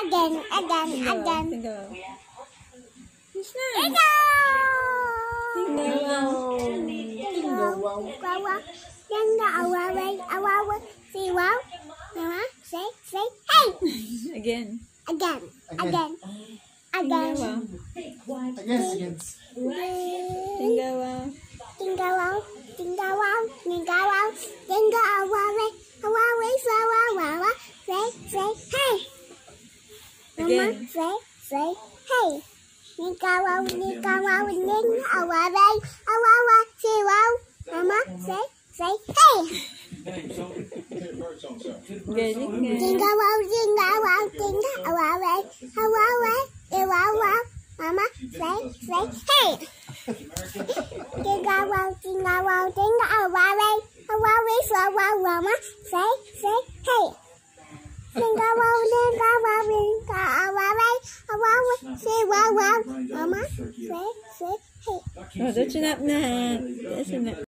Again. Tinggal. See wow. Mama, say hey. Again. Again. Tinggal. Say hey. Mama, say hey. Mama, say hey. Mama, say hey. Mama, say hey. Mama, say hey. Oh, that's enough na. That's enough.